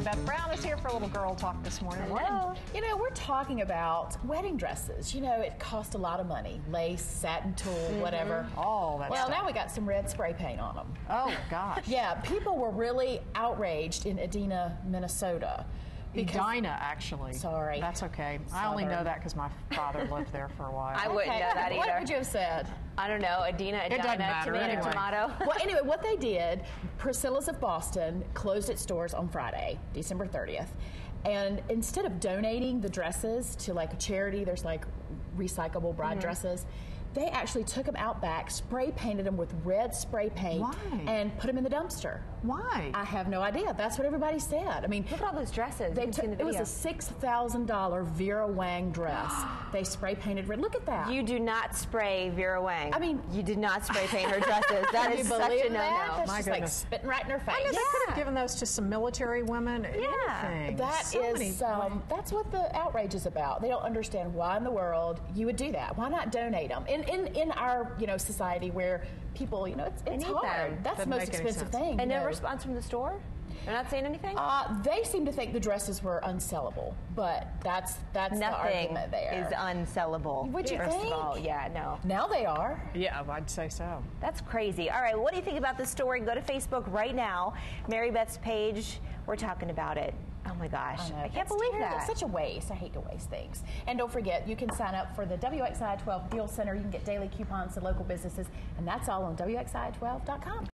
Beth Brown is here for a little girl talk this morning. Hello. You know, we're talking about wedding dresses. You know, it costs a lot of money. Lace, satin tulle, whatever. All that Well, stuff. now we got some red spray paint on them. Oh, gosh. Yeah, people were really outraged in Edina, Minnesota. Edina, actually. Sorry. That's okay. I only know that because my father lived there for a while. I wouldn't know that either. What would you have said? I don't know. Edina, doesn't matter tomato, anyway. tomato. Well, anyway, what they did, Priscilla's of Boston closed its doors on Friday, December 30th. And instead of donating the dresses to like a charity, there's like recyclable bride dresses, they actually took them out back, spray painted them with red spray paint, Why? and put them in the dumpster. Why? I have no idea. That's what everybody said. I mean, Look at all those dresses. they You can see took, in the it was video. a $6,000 Vera Wang dress. They spray painted red. Look at that. You do not spray Vera Wang. I mean- you did not spray paint her dresses. That Can is you such believe a no-no. that? That's My just like goodness. spitting right in her face. I know they could have given those to some military women. Anything. That So many- is, that's what the outrage is about. They don't understand why in the world you would do that. Why not donate them? In our society where people, it's need hard. them. That's the Doesn't most make any expensive sense. thing. And you no know. response from the store? They're not saying anything? They seem to think the dresses were unsellable, but that's the Nothing argument there. is unsellable. Would you First think? of all, yeah, no. Now they are. Yeah, I'd say so. That's crazy. All right, what do you think about this story? Go to Facebook right now. Mary Beth's page. We're talking about it. Oh my gosh. know. I can't It's believe terrible. that. It's such a waste. I hate to waste things. And don't forget, you can sign up for the WXI 12 Deal Center. You can get daily coupons to local businesses, and that's all on WXI12.com.